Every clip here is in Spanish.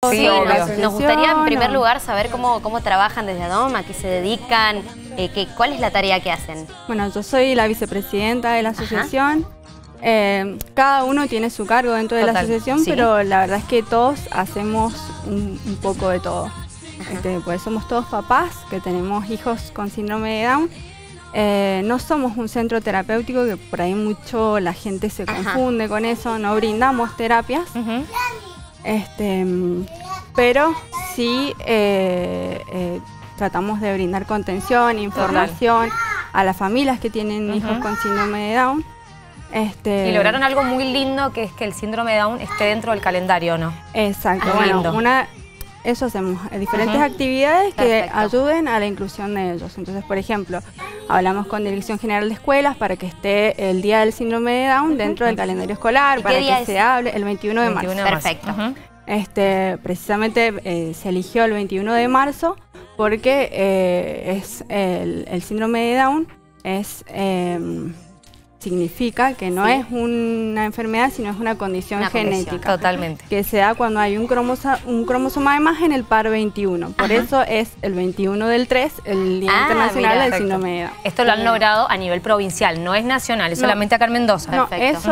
Sí, nos gustaría en primer lugar saber cómo trabajan desde ADOM, a qué se dedican, cuál es la tarea que hacen. Bueno, yo soy la vicepresidenta de la asociación. Cada uno tiene su cargo dentro de la asociación, pero la verdad es que todos hacemos un poco de todo. Pues somos todos papás que tenemos hijos con síndrome de Down. No somos un centro terapéutico, que por ahí mucho la gente se confunde con eso. No brindamos terapias, pero sí tratamos de brindar contención, información a las familias que tienen hijos con síndrome de Down. Y lograron algo muy lindo, que es que el síndrome de Down esté dentro del calendario, ¿no? Exacto. Eso hacemos, diferentes actividades que ayuden a la inclusión de ellos. Entonces, por ejemplo, hablamos con Dirección General de Escuelas para que esté el Día del Síndrome de Down dentro del calendario escolar, para que se hable el 21 de marzo. Perfecto. Precisamente se eligió el 21 de marzo porque es el síndrome de Down significa que no es una enfermedad, sino es una condición genética. Totalmente. Que se da cuando hay un cromosoma de más en el par 21. Por eso es el 21 del 3, el Día Internacional del Síndrome de Down. Esto lo han logrado a nivel provincial, no es nacional, es solamente acá en Mendoza. No, eso,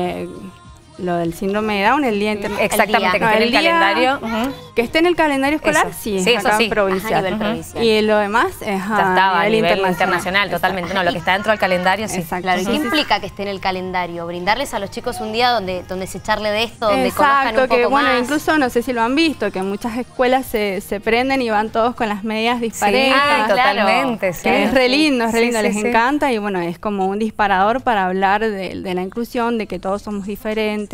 lo del síndrome de Down, el Día Internacional. Exactamente, que esté en el calendario. Que esté en el calendario escolar, sí, acá provincial. A nivel provincial. Y lo demás es a nivel internacional, totalmente. No, lo que está dentro del calendario, sí. Claro, ¿y qué implica que esté en el calendario? Brindarles a los chicos un día donde se charle de esto, donde conozcan un poco más. Incluso no sé si lo han visto, que muchas escuelas se prenden y van todos con las medias disparejas. Totalmente. Que es re lindo, les encanta. Y bueno, es como un disparador para hablar de la inclusión, de que todos somos diferentes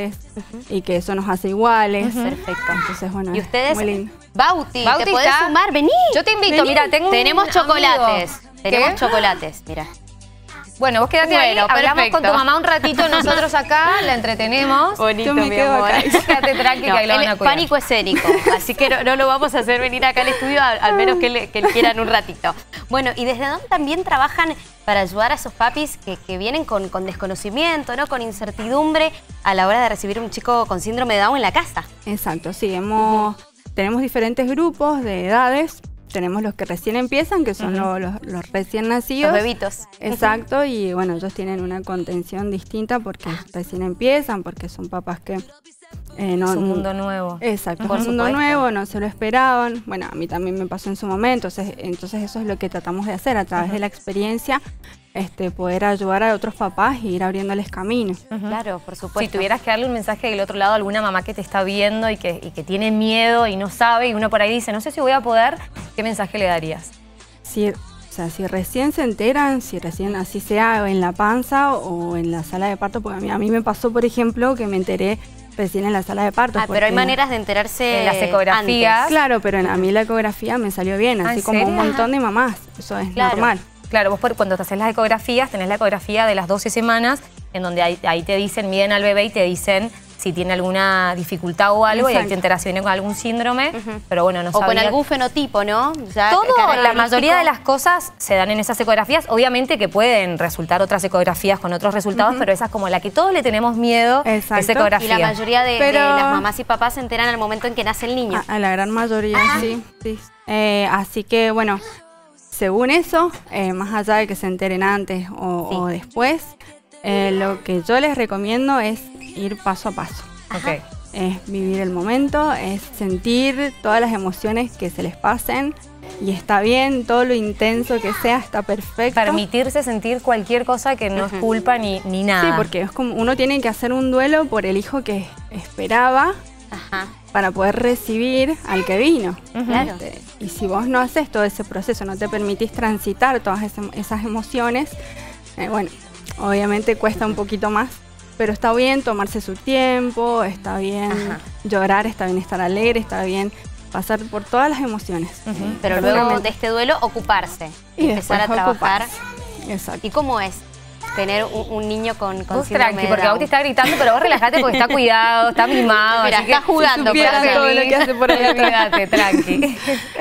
y que eso nos hace iguales. Perfecto. Entonces, bueno, ¿y ustedes? muy lindo. Bauti, ¿te podés sumar? Vení. Yo te invito, mira, tenemos chocolates. Tenemos chocolates, mira. Bueno, vos quedate ahí, hablamos con tu mamá un ratito, nosotros acá, la entretenemos. Bonito, mi amor. Quédate tranqui, que ahí lo van a cuidar. Pánico escénico, así que no lo vamos a hacer venir acá al estudio, al menos que le quieran un ratito. Bueno, y desde dónde también trabajan para ayudar a esos papis que vienen con desconocimiento, ¿no? Con incertidumbre a la hora de recibir un chico con síndrome de Down en la casa. Exacto, sí, tenemos diferentes grupos de edades. Tenemos los que recién empiezan, que son los recién nacidos. Los bebitos. Exacto, y bueno, ellos tienen una contención distinta porque recién empiezan, porque son papás que... es un mundo nuevo. Exacto, es un mundo nuevo, no se lo esperaban. Bueno, a mí también me pasó en su momento, entonces eso es lo que tratamos de hacer, a través de la experiencia, poder ayudar a otros papás e ir abriéndoles camino. Claro, por supuesto. Si tuvieras que darle un mensaje del otro lado a alguna mamá que te está viendo y que tiene miedo y no sabe, y uno por ahí dice, no sé si voy a poder, ¿qué mensaje le darías? Si recién se enteran, si recién así sea en la panza o en la sala de parto, porque a mí me pasó, por ejemplo, que me enteré recién en la sala de parto. Pero hay maneras de enterarse en las ecografías. Antes. Claro, pero a mí la ecografía me salió bien, así como un montón de mamás. Eso es normal. Claro, vos cuando te haces las ecografías, tenés la ecografía de las 12 semanas, en donde ahí te dicen, miden al bebé y te dicen si tiene alguna dificultad o algo, y ahí te enteras si viene con algún síndrome, pero bueno, no sabía. O con algún fenotipo, ¿no? La mayoría de las cosas se dan en esas ecografías, obviamente que pueden resultar otras ecografías con otros resultados, pero esa es como la que todos le tenemos miedo, esa ecografía. Y la mayoría de las mamás y papás se enteran al momento en que nace el niño. A la gran mayoría, sí. Así que, bueno, según eso, más allá de que se enteren antes o después, lo que yo les recomiendo es ir paso a paso. Es vivir el momento, es sentir todas las emociones que se les pasen y está bien, todo lo intenso que sea está perfecto. Permitirse sentir cualquier cosa que no es culpa ni nada. Sí, porque es como uno tiene que hacer un duelo por el hijo que esperaba para poder recibir al que vino. Claro. Y si vos no haces todo ese proceso, no te permitís transitar todas esas emociones, bueno, obviamente cuesta un poquito más. Pero está bien tomarse su tiempo, está bien llorar, está bien estar alegre, está bien pasar por todas las emociones. Pero luego de este duelo, ocuparse y empezar a trabajar. Exacto. ¿Y cómo es tener un niño con síndrome de Down? Porque Bauti está gritando, pero vos relajate porque está cuidado, está mimado. Mira, está jugando. Todo lo que hace por ahí. Olvídate, tranqui.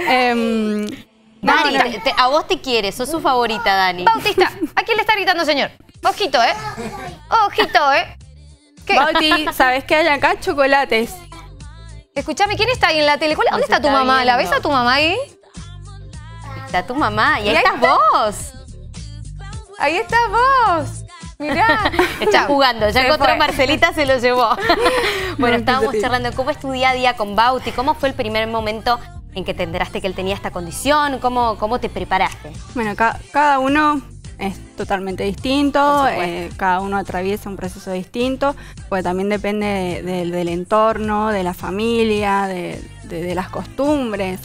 Dani, a vos te quiere, sos su favorita, Dani. Bautista, ¿a quién le está gritando, señor? Ojito, Ojito, ¿Qué? Bauti, ¿sabes qué hay acá? Chocolates. Escuchame, ¿quién está ahí en la tele? ¿Dónde está tu mamá? ¿La ves a tu mamá ahí? Está tu mamá. Y ahí estás vos. Ahí estás vos. Mirá. Está jugando. Ya encontró Marcelita, se lo llevó. Bueno, estábamos charlando. ¿Cómo es tu día a día con Bauti? ¿Cómo fue el primer momento en que te enteraste que él tenía esta condición? ¿Cómo te preparaste? Bueno, cada uno es totalmente distinto, cada uno atraviesa un proceso distinto, porque también depende del entorno, de la familia, de las costumbres.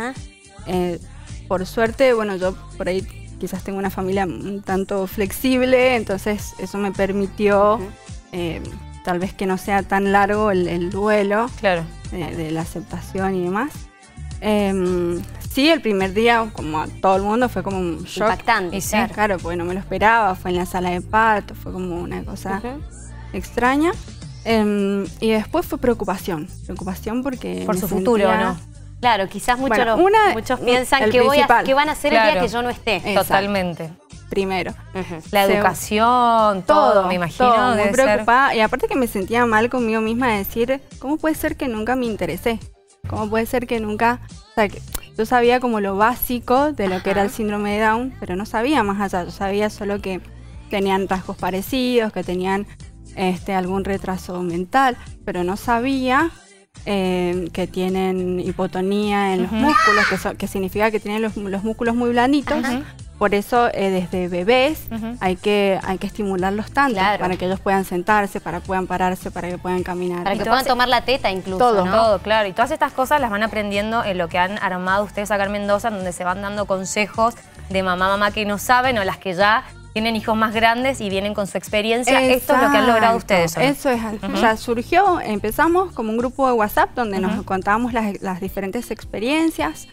Por suerte, bueno, yo por ahí quizás tengo una familia un tanto flexible, entonces eso me permitió tal vez que no sea tan largo el duelo de la aceptación y demás. Sí, el primer día, como a todo el mundo, fue como un shock. Impactante. Sí, claro, porque no me lo esperaba, fue en la sala de parto, fue como una cosa extraña. Y después fue preocupación porque... Por su futuro, ¿no? Claro, quizás muchos piensan que van a hacer el día que yo no esté. Totalmente. Primero. La educación, todo, me imagino. Todo, muy preocupada. Y aparte que me sentía mal conmigo misma de decir, ¿cómo puede ser que nunca me interesé? ¿Cómo puede ser que nunca...? O sea, que yo sabía como lo básico de lo que era el síndrome de Down, pero no sabía más allá. Yo sabía solo que tenían rasgos parecidos, que tenían algún retraso mental, pero no sabía que tienen hipotonía en los músculos, que significa que tienen los músculos muy blanditos. Por eso desde bebés hay que estimularlos tanto para que ellos puedan sentarse, para que puedan pararse, para que puedan caminar. Para que puedan tomar la teta incluso, todo, ¿no? Todo, claro. Y todas estas cosas las van aprendiendo en lo que han armado ustedes acá en Mendoza, donde se van dando consejos de mamá que no saben o las que ya tienen hijos más grandes y vienen con su experiencia. Esto es lo que han logrado ustedes, ¿no? Eso es. O sea, empezamos como un grupo de WhatsApp donde nos contábamos las diferentes experiencias.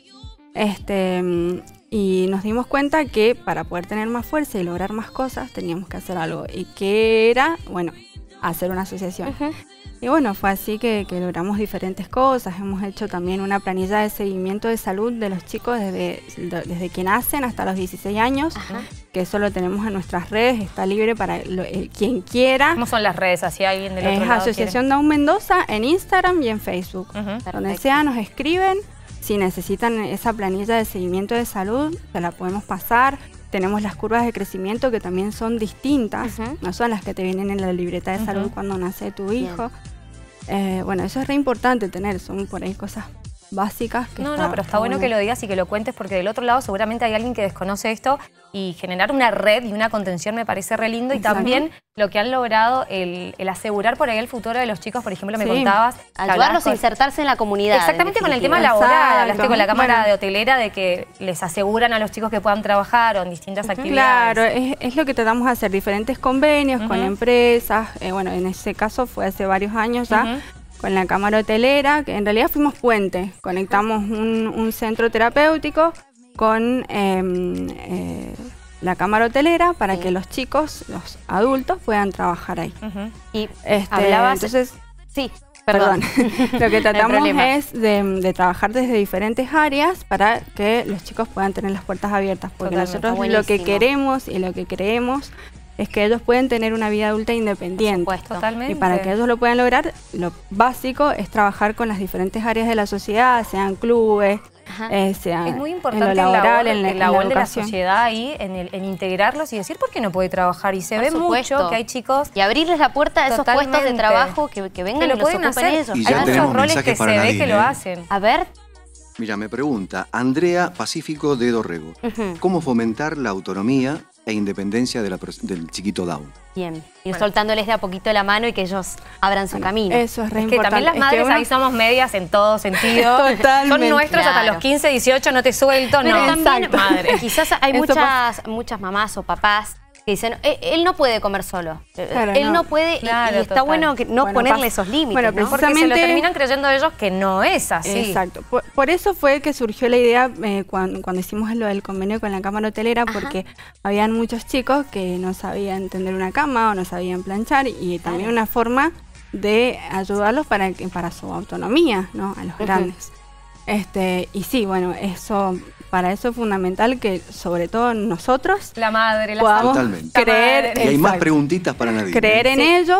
Y nos dimos cuenta que para poder tener más fuerza y lograr más cosas teníamos que hacer algo. ¿Y qué era? Bueno, hacer una asociación. Y bueno, fue así que logramos diferentes cosas. Hemos hecho también una planilla de seguimiento de salud de los chicos desde que nacen hasta los 16 años, que eso lo tenemos en nuestras redes, está libre para quien quiera. ¿Cómo son las redes? Así alguien del otro lado Asociación Down Mendoza en Instagram y en Facebook. Donde sea nos escriben. Si necesitan esa planilla de seguimiento de salud, se la podemos pasar. Tenemos las curvas de crecimiento que también son distintas, no son las que te vienen en la libreta de salud cuando nace tu hijo. Bueno, eso es re importante tener, son por ahí cosas básicas. Pero está bueno que lo digas y que lo cuentes, porque del otro lado seguramente hay alguien que desconoce esto, y generar una red y una contención me parece re lindo. Y también lo que han logrado, el asegurar por ahí el futuro de los chicos, por ejemplo, me contabas. Ayudarlos a insertarse en la comunidad. Exactamente, con el tema laboral. Hablaste con la Cámara de Hotelera de que les aseguran a los chicos que puedan trabajar o en distintas actividades. Claro, es lo que tratamos de hacer, diferentes convenios con empresas. Bueno, en ese caso fue hace varios años ya. Con la Cámara Hotelera, que en realidad fuimos puente. Conectamos un centro terapéutico con la Cámara Hotelera para que los chicos, los adultos, puedan trabajar ahí. Y hablabas... Entonces, sí, perdón. Lo que tratamos es de trabajar desde diferentes áreas para que los chicos puedan tener las puertas abiertas. Porque nosotros lo que queremos y lo que creemos es que ellos pueden tener una vida adulta independiente. Totalmente. Y para que ellos lo puedan lograr, lo básico es trabajar con las diferentes áreas de la sociedad, sean clubes, sean es muy importante en lo laboral, el en labor de la educación. Sociedad ahí, en integrarlos y decir por qué no puede trabajar. Y se ve mucho que hay chicos... Y abrirles la puerta a esos puestos de trabajo que vengan y los ocupen ellos. Y ya hay muchos roles que se ve que lo ¿eh? hacen. A ver... Mira, me pregunta Andrea Pacífico de Dorrego, ¿cómo fomentar la autonomía e independencia del chiquito Down? Bien, ir soltándoles de a poquito la mano y que ellos abran su camino. Eso es re importante. Que también las madres ahí somos medias en todo sentido. Totalmente. Son nuestros hasta los 15, 18, no te suelto, pero no. También, madre. Quizás hay muchas mamás o papás que dicen, él no puede comer solo. Claro, él no puede, y está bueno que no ponerle esos límites. Bueno, ¿no? Porque se lo terminan creyendo ellos que no es así. Exacto. Por eso fue que surgió la idea cuando hicimos lo del convenio con la Cámara Hotelera, porque habían muchos chicos que no sabían tender una cama o no sabían planchar, y también una forma de ayudarlos para su autonomía, ¿no? A los grandes. Y sí, bueno, para eso es fundamental que sobre todo nosotros, la madre, la podamos Totalmente. creer. Y hay más preguntitas para nadie. Creer en ellos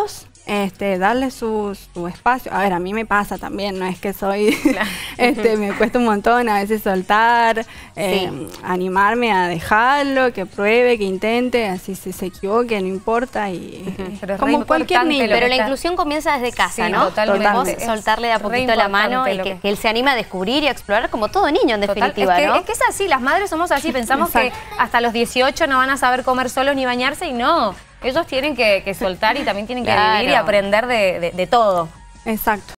darle su espacio. A ver, a mí me pasa también, no es que soy, me cuesta un montón a veces soltar, animarme a dejarlo, que pruebe, que intente, así si se equivoque, no importa, y como cualquier niño. Pero la inclusión comienza desde casa, ¿no? Totalmente. Vos soltarle de a poquito la mano y que él se anime a descubrir y a explorar como todo niño, en definitiva, ¿no? Es que es así, las madres somos así, pensamos que hasta los 18 no van a saber comer solos ni bañarse, y no. Ellos tienen que soltar y también tienen que vivir y aprender de todo. Exacto.